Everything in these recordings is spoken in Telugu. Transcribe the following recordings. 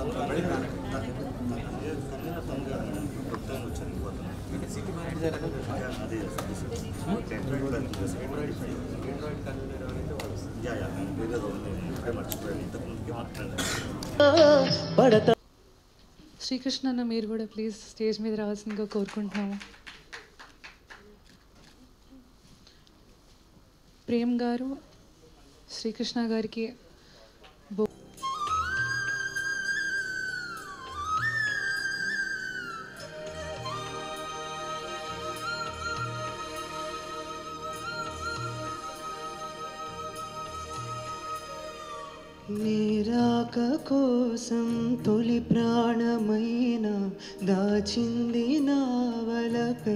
శ్రీకృష్ణ అన్న మీరు కూడా ప్లీజ్ స్టేజ్ మీద రావాల్సిందిగా కోరుకుంటున్నాము. ప్రేమ్ గారు శ్రీకృష్ణ గారికి నీరాక కోసం తొలి ప్రాణమైన దాచింది నావలపే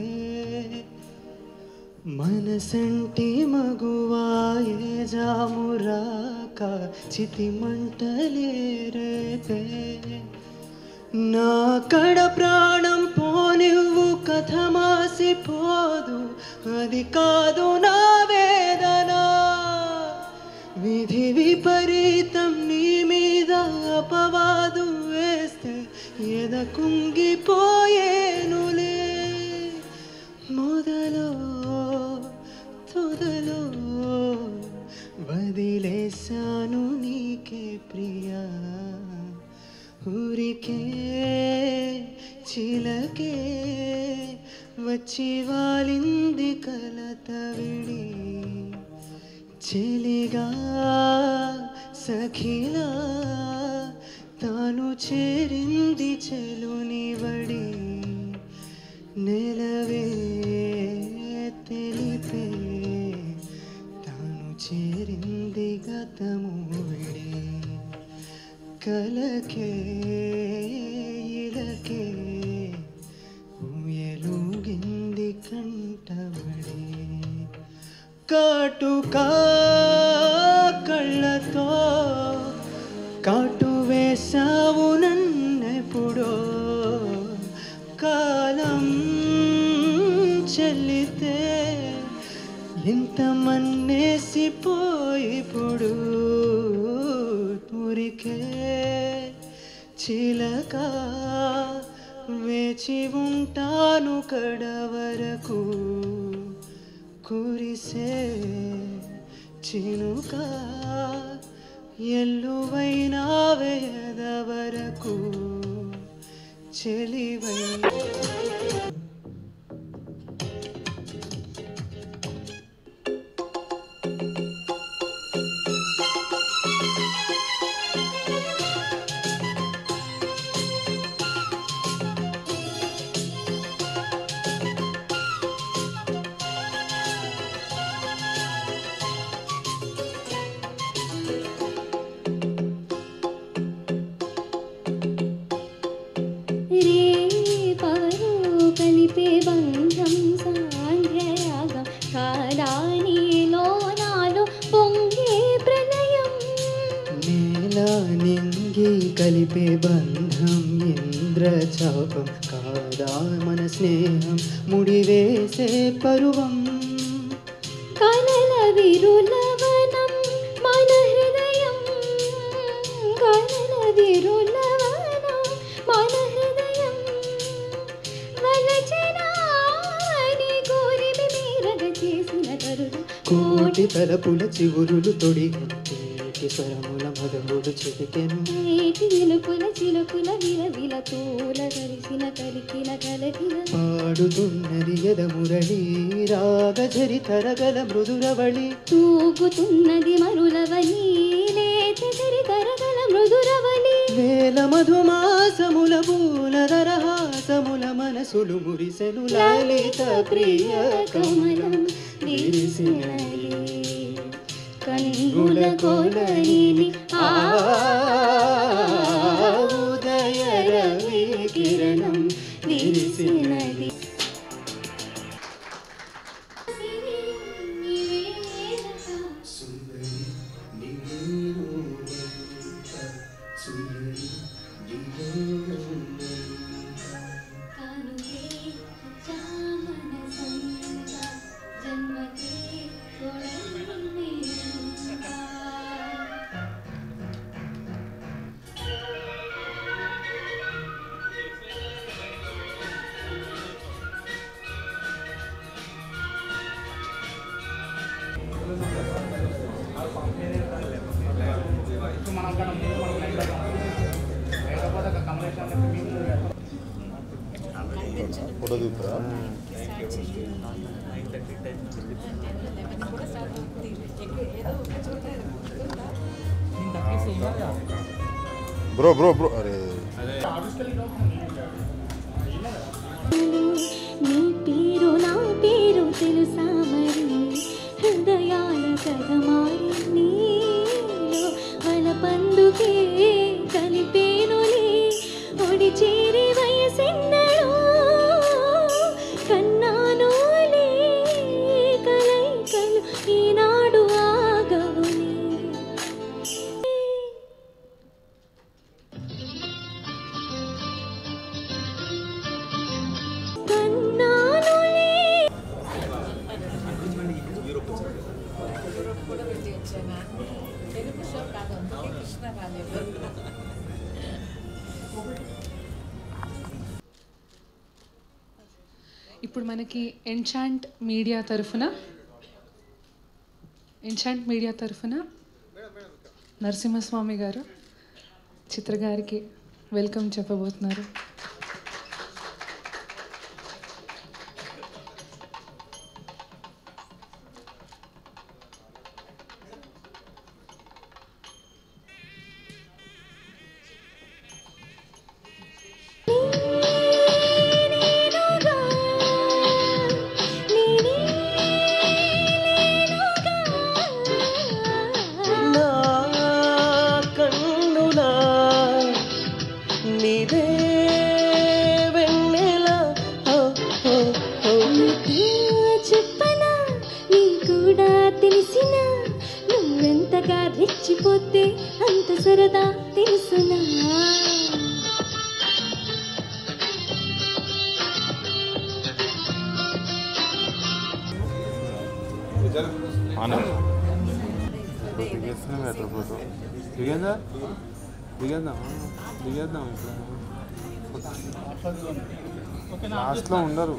మనసంటి మగువాయే జామురాక చితి మంటలేరేపే నా కడ ప్రాణం పోనివ్వు కథ మాసిపోదు అది కాదు నా వేదన విధి విపరీతం నీ మీద అపవాదు వేస్తే ఎద కుంగిపోయేనులే మొదలో తొదలో వదిలేశాను నీకే ప్రియా ఊరికే చిలకే వచ్చి వాలింది కలత విడి చెలిగా సఖిలా తాను చేరింది చెలుని వడి నెలవే తెలిపే తాను చేరింది గతము విడి కలకే ఇలకే ఊయలుగింది కంటబడి కాటుకా కళ్ళతో కాటు వేసావు నన్నెప్పుడో కాలం చెల్లితే ఇంత మన్నేసిపోయిప్పుడు ఊరికే చిలక వేచి ఉంటాను కడవరకు కురిసే చినుక ఎల్లువైనా వేద వరకు చెలివై కలిపే బంధం ఇంద్రచాపం కాదా మన స్నేహం ముడివేసే పరువం కనల విరులవనం మన హృదయం కనల విరులవనం మన హృదయం వలచనాని కోరిమి మీరగ చేసిన తరుడు కోటి తలపుల చివురులు తొడిగెత్తే స్వరముల మధురుడు చిలికెను చిలుకుల చిలుకుల విలవిల తూల కలిసిన కలికిన కలకిన పాడుతున్నది ఎదమురళి రాగజరి తరగల మృదురవళి తూగుతున్నది మరులవని లేత జరి తరగల మృదురవళి వేల మధుమాసముల పూలదరహాసముల మనసులు మురిసెను లలిత ప్రియ కమలం విరిసినది కన్నుల కోలనిని ఉదయ రవి కిరణం విరిసినది ఫోటో దిగుతారా? బ్రో బ్రో బ్రో అరే నీ పేరు నా పేరు తెలుసా మరి హృదయాల కథ మారి నీలో వల పందుకే కలిపేనులే ఒడి చేరి వయసెన్నడో కన్నానులే కలైకలు ఈనాడు ఆగవులే ఇప్పుడు మనకి ఎన్చాంట్ మీడియా తరఫున నరసింహస్వామి గారు చిత్ర గారికి వెల్కమ్ చెప్పబోతున్నారు. నువ్వెంతగా రెచ్చిపోతే అంత సరదా తెలుసునా ఫోటో దిగేద్దాం ఇప్పుడు లాస్ట్లో ఉండరు.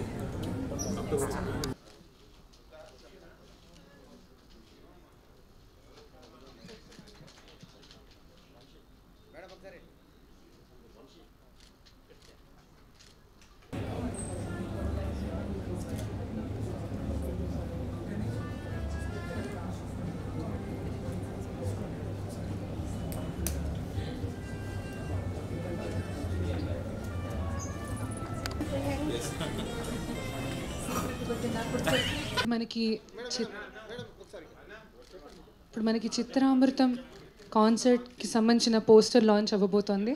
ఇప్పుడు మనకి చిత్రామృతం కాన్సర్ట్కి సంబంధించిన పోస్టర్ లాంచ్ అవ్వబోతోంది.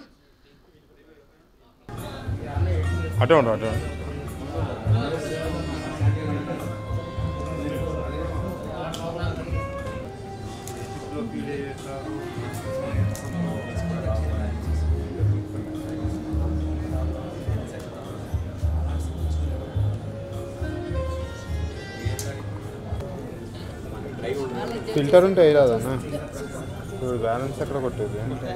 అటే ఉండరు ఫిల్టర్ ఉంటే అయ్యాదన్నా. ఇప్పుడు బ్యాలెన్స్ ఎక్కడ కొట్టేది?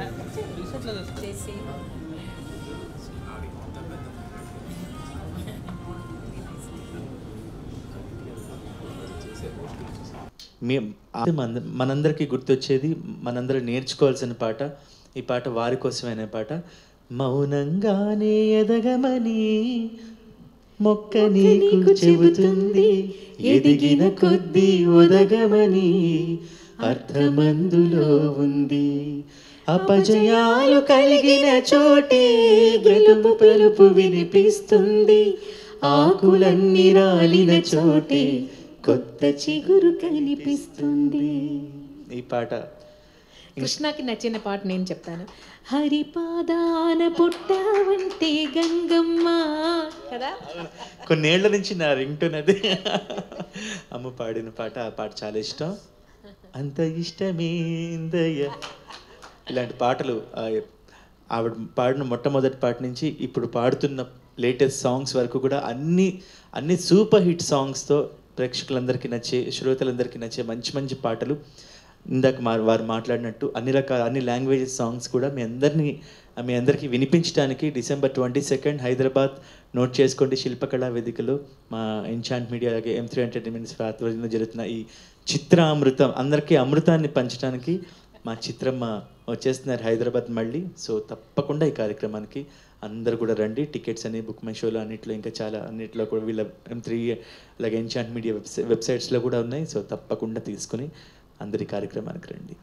మనందరికీ గుర్తొచ్చేది, మనందరూ నేర్చుకోవాల్సిన పాట. ఈ పాట వారి కోసమైన పాట. మౌనంగానే ఎదగమని మొక్క నీకు చెబుతుంది, ఎదిగిన కొద్దీ ఒదగమని అర్థమందులో ఉంది. అపజయాలు కలిగిన చోటే గెలుపు పిలుపు వినిపిస్తుంది, ఆకులన్నీ రాలిన చోటే కొత్త చిగురు కనిపిస్తుంది. ఈ పాట కృష్ణకి నచ్చిన పాట నేను చెప్తాను. హరిపాదాన పుట్టావంటే గంగమ్మ కదా. కొన్నేళ్ల నుంచి నా రింగ్ టోన్ అది. అమ్మ పాడిన పాట. ఆ పాట చాలా ఇష్టం. అంత ఇష్టమేందయ్య. ఇలాంటి పాటలు ఆవిడ పాడిన మొట్టమొదటి పాట నుంచి ఇప్పుడు పాడుతున్న లేటెస్ట్ సాంగ్స్ వరకు కూడా అన్ని సూపర్ హిట్ సాంగ్స్తో ప్రేక్షకులందరికీ నచ్చే, శ్రోతలందరికీ నచ్చే మంచి మంచి పాటలు. ఇందాక వారు మాట్లాడినట్టు అన్ని లాంగ్వేజెస్ సాంగ్స్ కూడా మీ అందరికీ వినిపించడానికి December 22 హైదరాబాద్ నోట్ చేసుకోండి శిల్పకళా వేదికలో మా ఎన్చాంట్ మీడియా అలాగే M3 ఎంటర్టైన్మెంట్స్ ఆధ్వర్యంలో జరుగుతున్న ఈ చిత్రామృతం అందరికీ అమృతాన్ని పంచడానికి మా చిత్రమ్మ వచ్చేస్తున్నారు హైదరాబాద్ మళ్ళీ. సో తప్పకుండా ఈ కార్యక్రమానికి అందరు కూడా రండి. టికెట్స్ అని బుక్ మై షోలో అన్నిట్లో ఇంకా చాలా అన్నిట్లో కూడా వీళ్ళ M3 అలాగే ఎన్చాంట్ మీడియా వెబ్సైట్స్లో కూడా ఉన్నాయి. సో తప్పకుండా తీసుకుని అందరి కార్యక్రమానికి రండి.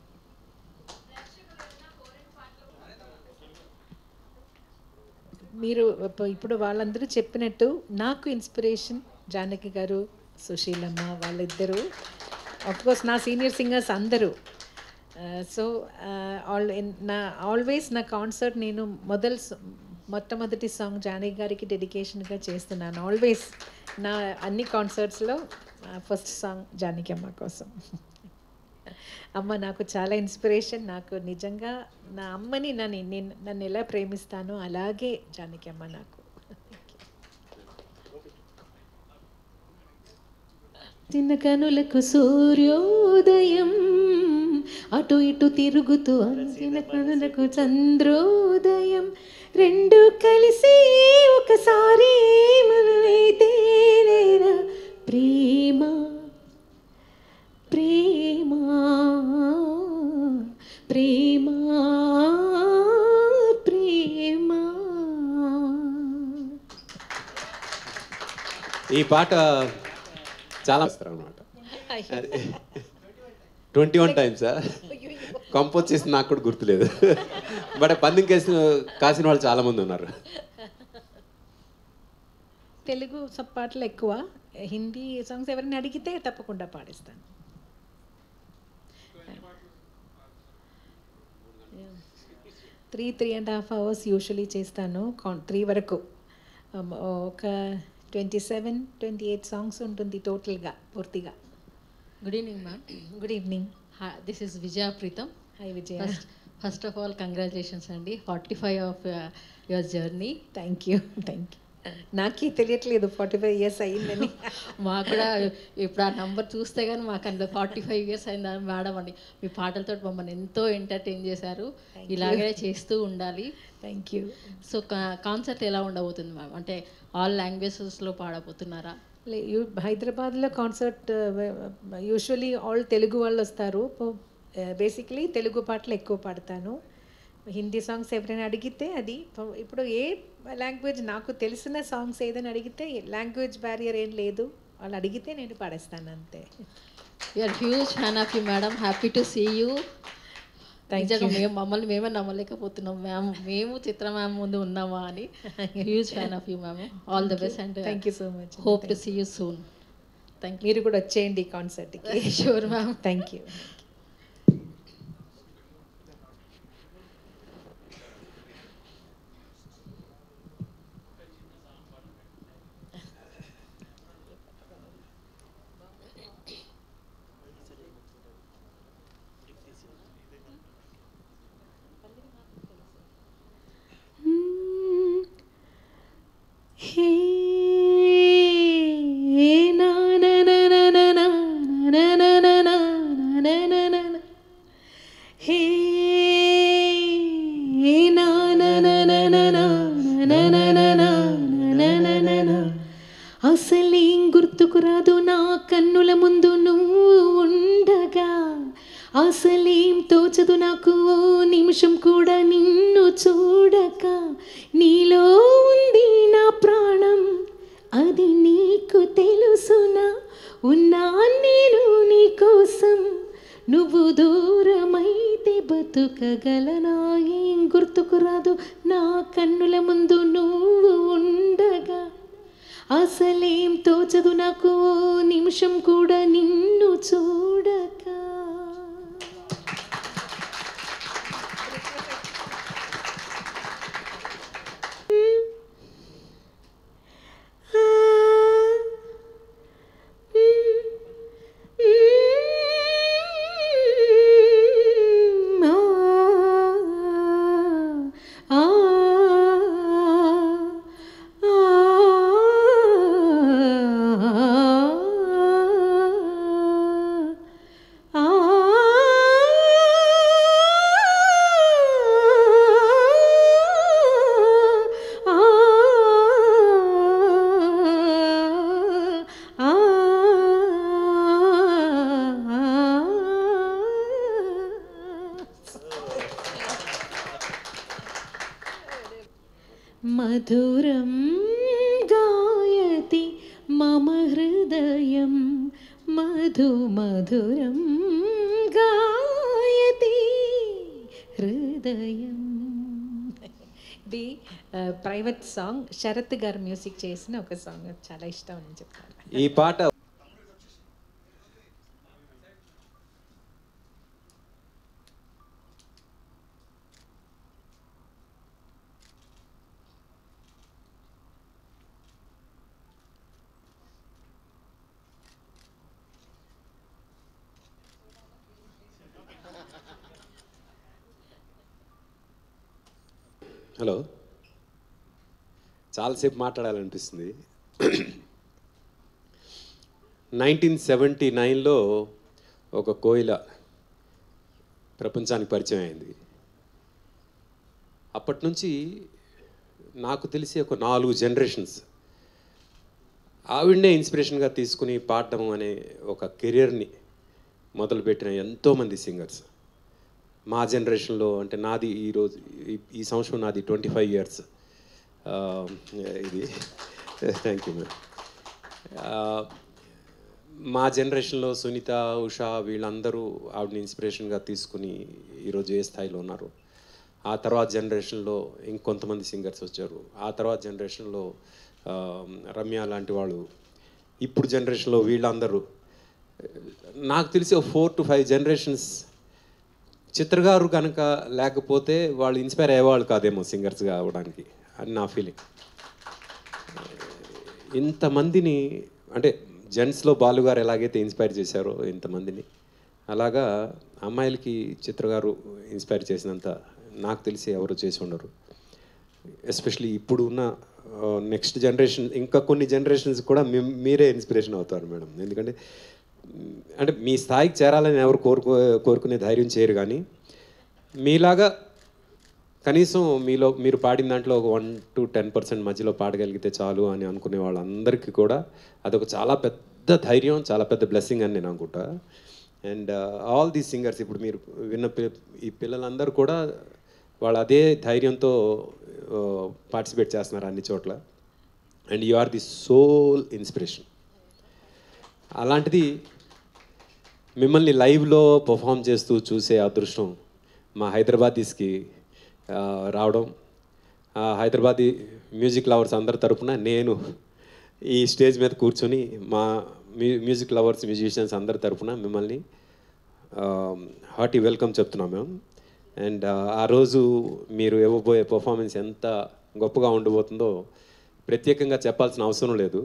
మీరు ఇప్పుడు వాళ్ళందరూ చెప్పినట్టు నాకు ఇన్స్పిరేషన్ జానకి గారు, సుశీలమ్మ వాళ్ళిద్దరూ, ఆఫ్కోర్స్ నా సీనియర్ సింగర్స్ అందరూ. సో ఆల్వేస్ నా కాన్సర్ట్ నేను మొట్టమొదటి సాంగ్ జానకి గారికి డెడికేషన్గా చేస్తున్నాను. ఆల్వేస్ నా అన్ని కాన్సర్ట్స్లో ఫస్ట్ సాంగ్ జానకి అమ్మ కోసం. అమ్మ నాకు చాలా ఇన్స్పిరేషన్. నాకు నిజంగా నా అమ్మని నన్ను ఎలా ప్రేమిస్తానో అలాగే జానకి అమ్మ నాకు. చిన్న కనులకు సూర్యోదయం అటు ఇటు తిరుగుతూ, చిన్న కనులకు చంద్రోదయం, రెండు కలిసి ఒకసారి మనమైతే ప్రేమ ప్రేమ ప్రేమ ప్రేమ. ఈ పాట చాలా అనమాట 21 టైమ్స్ కంపోజ్ చేసి నాకు కూడా గుర్తులేదు. బట్ పందెం కాసిన వాళ్ళు చాలామంది ఉన్నారు. తెలుగు పాటలు ఎక్కువ, హిందీ సాంగ్స్ ఎవరైనా అడిగితే తప్పకుండా పాడిస్తాను. 3.5 hours యూజువలీ చేస్తాను, 3 వరకు. ఒక 27-28 సాంగ్స్ ఉంటుంది టోటల్గా పూర్తిగా. Good evening ma'am. Good evening. This is Vijaya Preetham. Hi Vijaya. First of all congratulations అండి, 45 of your journey. Thank you. నాకే తెలియట్లేదు 45 years అయ్యిందని. మాకు కూడా ఇప్పుడు ఆ నంబర్ చూస్తే కానీ మాకు అందులో 45 years అయిందని మేడం అండి. మీ పాటలతో మమ్మల్ని ఎంతో ఎంటర్టైన్ చేశారు. ఇలాగే చేస్తూ ఉండాలి. Thank you. సో కాన్సర్ట్ ఎలా ఉండబోతుంది మ్యామ్? అంటే ఆల్ లాంగ్వేజెస్లో పాడబోతున్నారా? హైదరాబాద్లో కాన్సర్ట్ యూజువలీ ఆల్ తెలుగు వాళ్ళు వస్తారు. బేసిక్లీ తెలుగు పాటలు ఎక్కువ పాడతాను. హిందీ సాంగ్స్ ఎవరైనా అడిగితే అది ఇప్పుడు ఏ లాంగ్వేజ్ నాకు తెలిసిన సాంగ్స్ ఏదైనా అడిగితే లాంగ్వేజ్ బ్యారియర్ ఏం లేదు, వాళ్ళు అడిగితే నేను పాడేస్తాను అంతే. You're huge fan of you madam. Happy to see you. మమ్మల్ని మేమే నమ్మలేకపోతున్నాం మ్యామ్, మేము చిత్ర మ్యామ్ ముందు ఉన్నామా అని. Huge fan of you ma'am. All the best and thank you so much. Hope to see you soon. Thank you. మీరు కూడా వచ్చేయండి కాన్సర్ట్కి. Sure ma'am. Thank you. అసలేం గుర్తుకు రాదు నా కన్నుల ముందు నువ్వు ఉండగా, అసలేం తోచదు నాకు ఓ నిమిషం కూడా నిన్ను చూడక. నీలో ఉంది నా ప్రాణం, అది నీకు తెలుసునా? ఉన్నా నేను నీ కోసం, నువ్వు దూరమైతే బతుకగలనా? ఏం గుర్తుకు రాదు నా కన్నుల ముందు నువ్వు ఉండగా, అసలేం తోచదు నాకు ఓ నిమిషం కూడా నిన్ను చూడక. మధురం గాయతి మమ హృదయం మధురం గాయతి హృదయం. ఇది ప్రైవేట్ సాంగ్, శరత్ గారు మ్యూజిక్ చేసిన ఒక సాంగ్, చాలా ఇష్టం అని చెప్తాను. ఈ పాట హలో, చాలాసేపు మాట్లాడాలనిపిస్తుంది. 1979లో ఒక కోయిల ప్రపంచానికి పరిచయం అయింది. అప్పటి నుంచి నాకు తెలిసి ఒక 4 జనరేషన్స్ ఆవిడనే ఇన్స్పిరేషన్గా తీసుకుని పాడడం అనే ఒక కెరియర్ని మొదలుపెట్టిన ఎంతోమంది సింగర్స్ మా జనరేషన్లో. అంటే నాది ఈరోజు ఈ సంవత్సరం నాది 25 years. ఇది థ్యాంక్ యూ మ్యామ్. మా జనరేషన్లో సునీత, ఉషా వీళ్ళందరూ ఆవిడని ఇన్స్పిరేషన్గా తీసుకుని ఈరోజు ఏ స్థాయిలో ఉన్నారు. ఆ తర్వాత జనరేషన్లో ఇంకొంతమంది సింగర్స్ వచ్చారు. ఆ తర్వాత జనరేషన్లో రమ్య లాంటి వాళ్ళు. ఇప్పుడు జనరేషన్లో వీళ్ళందరూ. నాకు తెలిసి 4 to 5 generations చిత్రగారు కనుక లేకపోతే వాళ్ళు ఇన్స్పైర్ అయ్యేవాళ్ళు కాదేమో సింగర్స్గా అవ్వడానికి అని నా ఫీలింగ్. ఇంతమందిని అంటే జెంట్స్లో బాలుగారు ఎలాగైతే ఇన్స్పైర్ చేశారో ఇంతమందిని, అలాగా అమ్మాయిలకి చిత్రగారు ఇన్స్పైర్ చేసినంత నాకు తెలిసి ఎవరు చేసి ఉండరు. ఎస్పెషలీ ఇప్పుడు ఉన్న నెక్స్ట్ జనరేషన్, ఇంకా కొన్ని జనరేషన్స్ కూడా మీరే ఇన్స్పిరేషన్ అవుతారు మేడం. ఎందుకంటే అంటే మీ స్థాయికి చేరాలని ఎవరు కోరుకునే ధైర్యం చేయరు, కానీ మీలాగా కనీసం మీరు పాడిన దాంట్లో ఒక 1 to 10% మధ్యలో పాడగలిగితే చాలు అని అనుకునే వాళ్ళందరికీ కూడా అదొక చాలా పెద్ద ధైర్యం, చాలా పెద్ద బ్లెస్సింగ్ అని నేను అనుకుంటా. అండ్ ఆల్ దీస్ సింగర్స్ ఇప్పుడు మీరు విన్న ఈ పిల్లలందరూ కూడా వాళ్ళు అదే ధైర్యంతో పార్టిసిపేట్ చేస్తున్నారు అన్ని చోట్ల. And you are the soul inspiration. అలాంటిది మిమ్మల్ని లైవ్లో పర్ఫామ్ చేస్తూ చూసే అదృష్టం మా హైదరాబాదీస్కి రావడం. హైదరాబాదీ మ్యూజిక్ లవర్స్ అందరి తరపున నేను ఈ స్టేజ్ మీద కూర్చొని మా మ్యూజిక్ లవర్స్, మ్యూజిషియన్స్ అందరి తరపున మిమ్మల్ని హార్టీ వెల్కమ్ చెప్తున్నాం మేము. అండ్ ఆ రోజు మీరు ఇవ్వబోయే పర్ఫార్మెన్స్ ఎంత గొప్పగా ఉండబోతుందో ప్రత్యేకంగా చెప్పాల్సిన అవసరం లేదు.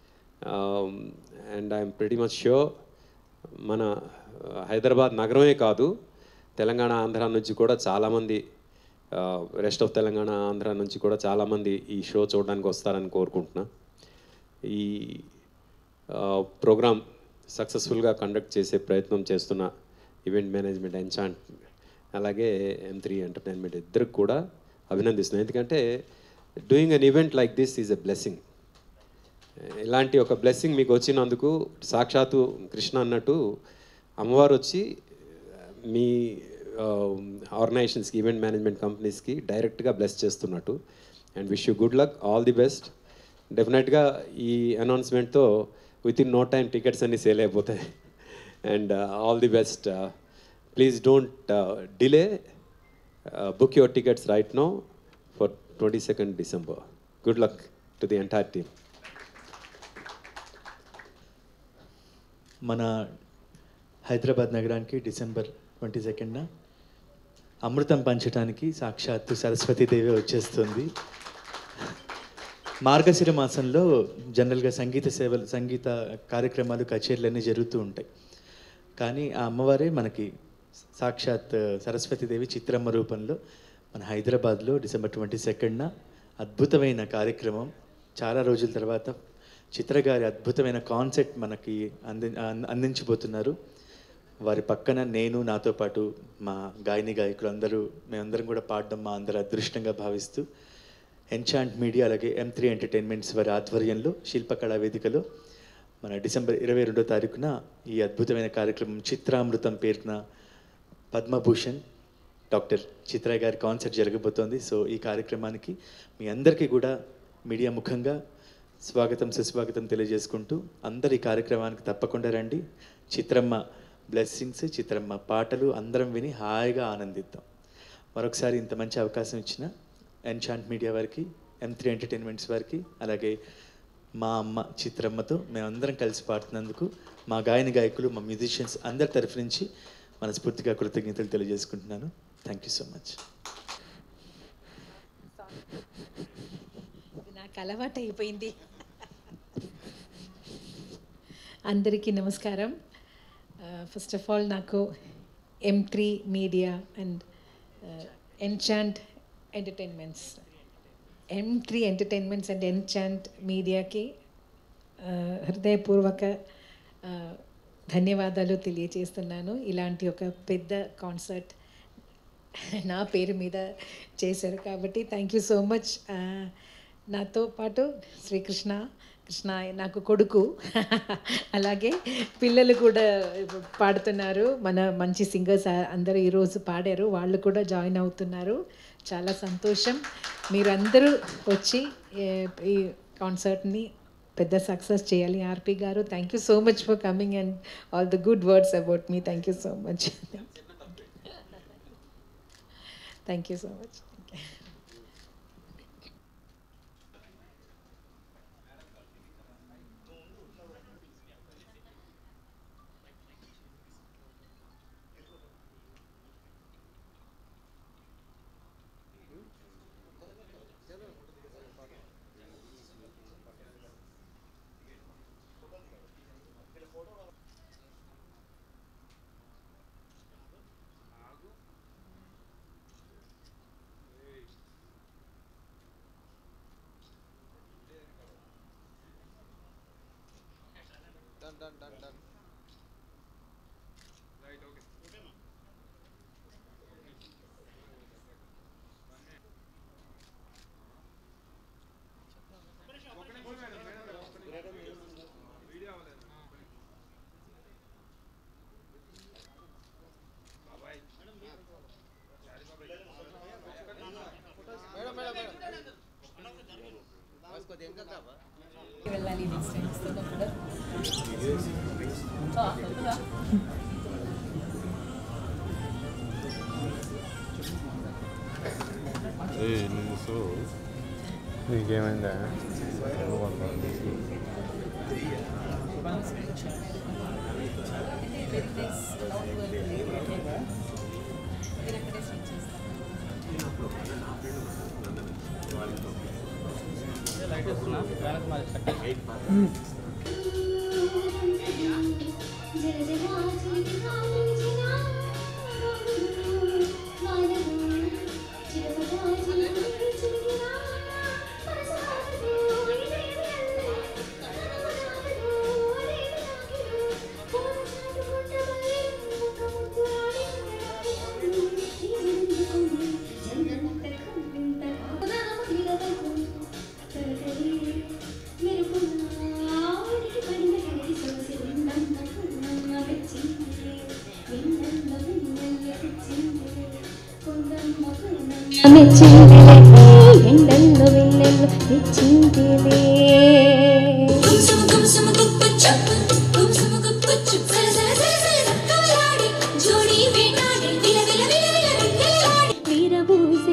And I'm pretty much sure మన హైదరాబాద్ నగరమే కాదు, తెలంగాణ, ఆంధ్ర నుంచి కూడా చాలామంది, రెస్ట్ ఆఫ్ తెలంగాణ, ఆంధ్ర నుంచి కూడా చాలామంది ఈ షో చూడడానికి వస్తారని కోరుకుంటున్నా. ఈ ప్రోగ్రామ్ సక్సెస్ఫుల్గా కండక్ట్ చేసే ప్రయత్నం చేస్తున్న ఈవెంట్ మేనేజ్మెంట్, ఎన్చాంట్, అలాగే M3 ఎంటర్టైన్మెంట్ ఇద్దరికి కూడా అభినందిస్తున్నాను. ఎందుకంటే doing an event like this is a blessing. ఇలాంటి ఒక బ్లెస్సింగ్ మీకు వచ్చినందుకు సాక్షాత్తు కృష్ణ అన్నట్టు అమ్మవారు వచ్చి మీ ఆర్గనైజేషన్స్కి, ఈవెంట్ మేనేజ్మెంట్ కంపెనీస్కి డైరెక్ట్గా బ్లెస్ చేస్తున్నట్టు. And wish you good luck, all the best. డెఫినెట్గా ఈ అనౌన్స్మెంట్తో within no time tickets అన్నీ సేల్ అయిపోతాయి. And all the best. Please don't delay, book your tickets right now for 22nd December. Good luck to the entire team. మన హైదరాబాద్ నగరానికి December 22nd అమృతం పంచడానికి సాక్షాత్తు సరస్వతీదేవి వచ్చేస్తుంది. మార్గశిర మాసంలో జనరల్గా సంగీత కార్యక్రమాలు, కచేరీలన్నీ జరుగుతూ ఉంటాయి. కానీ ఆ అమ్మవారే మనకి సాక్షాత్ సరస్వతీదేవి చిత్రమ్మ రూపంలో మన హైదరాబాద్లో December 22nd అద్భుతమైన కార్యక్రమం. చాలా రోజుల తర్వాత చిత్రగారి అద్భుతమైన కాన్సెప్ట్ మనకి అందించబోతున్నారు. వారి పక్కన నేను, నాతో పాటు మా గాయకులు మేమందరం కూడా పాడడం మా అందరి అదృష్టంగా భావిస్తూ ఎన్చాంట్ మీడియా అలాగే M3 ఎంటర్టైన్మెంట్స్ వారి ఆధ్వర్యంలో శిల్పకళా వేదికలో మన December 22న ఈ అద్భుతమైన కార్యక్రమం చిత్రామృతం పేరున పద్మభూషణ్ డాక్టర్ చిత్ర గారి కాన్సర్ట్ జరగబోతోంది. సో ఈ కార్యక్రమానికి మీ అందరికీ కూడా మీడియా ముఖంగా స్వాగతం సుస్వాగతం తెలియజేసుకుంటూ అందరు ఈ కార్యక్రమానికి తప్పకుండా రండి. చిత్రమ్మ బ్లెస్సింగ్స్, చిత్రమ్మ పాటలు అందరం విని హాయిగా ఆనందిద్దాం. మరొకసారి ఇంత మంచి అవకాశం ఇచ్చిన ఎన్చాంట్ మీడియా వారికి, M3 ఎంటర్టైన్మెంట్స్ వారికి, అలాగే మా అమ్మ చిత్రమ్మతో మేమందరం కలిసి పాడుతున్నందుకు మా గాయకులు, మా మ్యూజిషియన్స్ అందరి తరఫు నుంచి మనస్ఫూర్తిగా కృతజ్ఞతలు తెలియజేసుకుంటున్నాను. Thank you so much. నాకు అలవాటు అయిపోయింది. అందరికీ నమస్కారం. ఫస్ట్ ఆఫ్ ఆల్ నాకు M3 media and Enchant entertainments and Enchant మీడియాకి హృదయపూర్వక ధన్యవాదాలు తెలియజేస్తున్నాను. ఇలాంటి ఒక పెద్ద కాన్సర్ట్ నా పేరు మీద చేశారు కాబట్టి థ్యాంక్ యూ సో మచ్. నాతో పాటు కృష్ణ నాకు కొడుకు, అలాగే పిల్లలు కూడా పాడుతున్నారు. మన మంచి సింగర్స్ అందరూ ఈరోజు పాడారు, వాళ్ళు కూడా జాయిన్ అవుతున్నారు. చాలా సంతోషం. మీరందరూ వచ్చి ఈ కాన్సర్ట్ని పెద్ద సక్సెస్ చేయాలి. ఆర్పి గారు, thank you so much for coming and all the good words about me. Thank you so much. Thank you so much. Done. Right, okay. వెళ్ళాలి నెక్స్ట్ టైం వస్తున్నప్పుడు. నీకేమైందా? ఎండల్లో వెన్నెల్లో తెచ్చిందిలే వీరబూసే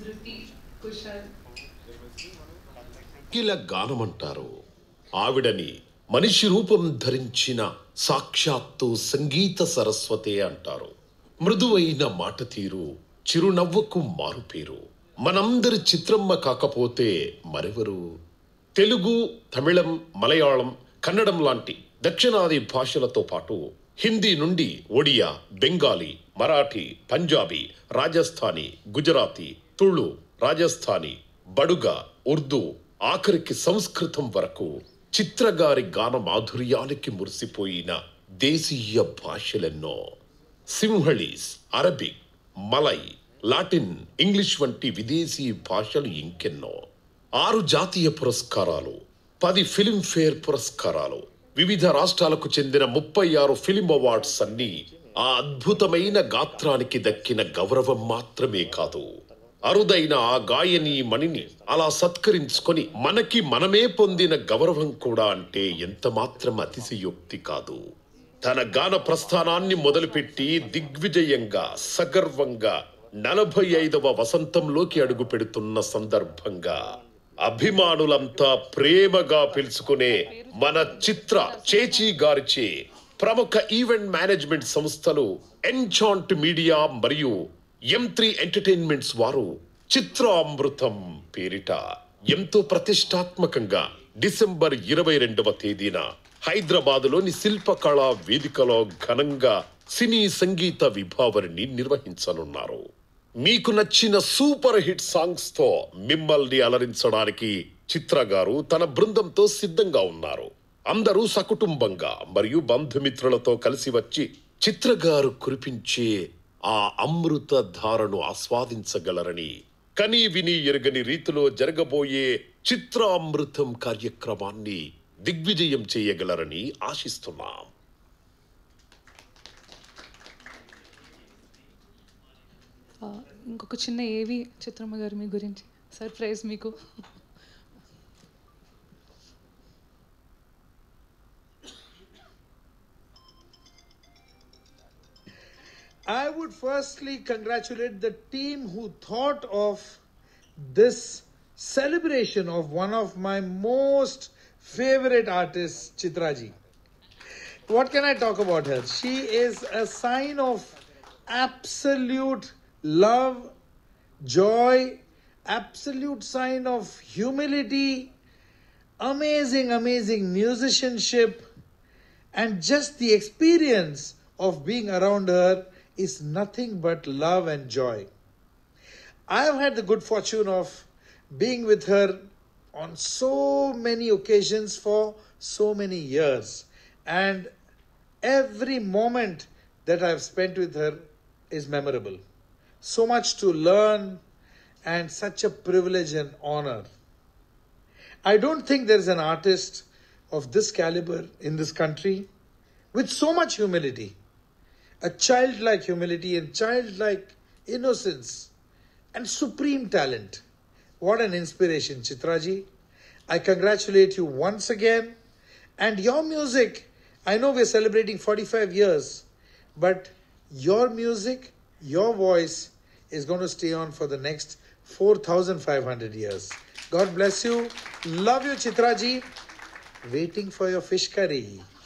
శృతి కుషల్ కిల గానమంటారు. ఆవిడని మనిషి రూపం ధరించిన సాక్షాత్తు సంగీత సరస్వతే అంటారు. మృదువైన మాట తీరు, చిరునవ్వుకు మారుపేరు. మనందరి చిత్రమ్మ కాకపోతే మరెవరు? తెలుగు, తమిళం, మలయాళం, కన్నడం లాంటి దక్షిణాది భాషలతో పాటు హిందీ నుండి ఒడియా, బెంగాలీ, మరాఠీ, పంజాబీ, రాజస్థానీ, గుజరాతీ, తుళు, రాజస్థానీ, బడుగా, ఉర్దూ, ఆఖరికి సంస్కృతం వరకు చిత్రగారి గాన మాధుర్యానికి మురిసిపోయిన దేశీయ భాషలెన్నో. Sinhalese, Arabic, Malay, Latin, English వంటి విదేశీ భాషలు ఇంకెన్నో. 6 జాతీయ పురస్కారాలు, 10 ఫిలింఫేర్ పురస్కారాలు, వివిధ రాష్ట్రాలకు చెందిన 36 ఫిలిం అవార్డ్స్ అన్నీ ఆ అద్భుతమైన గాత్రానికి దక్కిన గౌరవం మాత్రమే కాదు, అరుదైన ఆ గాయని మణిని అలా సత్కరించుకొని మనకి మనమే పొందిన గౌరవం కూడా అంటే ఎంత మాత్రం అతిశయోక్తి కాదు. తన గాన ప్రస్థానాన్ని మొదలుపెట్టి దిగ్విజయంగా సగర్వంగా 45వ వసంతంలోకి అడుగు పెడుతున్న సందర్భంగా అభిమానులంతా ప్రేమగా పిలుచుకునే మన చిత్ర చేచి గారిచే ప్రముఖ ఈవెంట్ మేనేజ్మెంట్ సంస్థలు ఎన్చాంట్ మీడియా మరియు M3 ఎంటర్టైన్మెంట్స్ వారు చిత్రామృతం పేరిట ఎంతో ప్రతిష్టాత్మకంగా డిసెంబర్ 22వ తేదీన హైదరాబాదులోని శిల్పకళా వేదికలో ఘనంగా సినీ సంగీత విభావరిని నిర్వహించనున్నారు. మీకు నచ్చిన సూపర్ హిట్ సాంగ్స్ తో మిమ్మల్ని అలరించడానికి చిత్ర గారు తన బృందంతో సిద్ధంగా ఉన్నారు. అందరూ సకుటుంబంగా మరియు బంధుమిత్రులతో కలిసి వచ్చి చిత్ర గారు కురిపించే ఆ అమృత ధారను ఆస్వాదించగలరని, కనీ విని ఎరగని రీతిలో జరగబోయే చిత్రామృతం కార్యక్రమాన్ని దిగ్విజయం చేయగలరని ఆశిస్తున్నాం. ఇంకొక చిన్న ఏవి చిత్రమ్మ గారు మీ గురించి సర్ప్రైజ్ మీకు. I would firstly congratulate the team who thought of this celebration of one of my most favorite artists, Chitra ji. What can I talk about her? She is a sign of absolute love, joy, absolute sign of humility, amazing musicianship, and just the experience of being around her is nothing but love and joy. I have had the good fortune of being with her on so many occasions for so many years, and every moment that I have spent with her is memorable. So much to learn and such a privilege and honor. I don't think there is an artist of this caliber in this country with so much humility, a childlike humility and childlike innocence and supreme talent. What an inspiration, Chitra ji. I congratulate you once again. And your music, I know we're celebrating 45 years, but your music, your voice is going to stay on for the next 4,500 years. God bless you. Love you, Chitra ji. Waiting for your fish curry.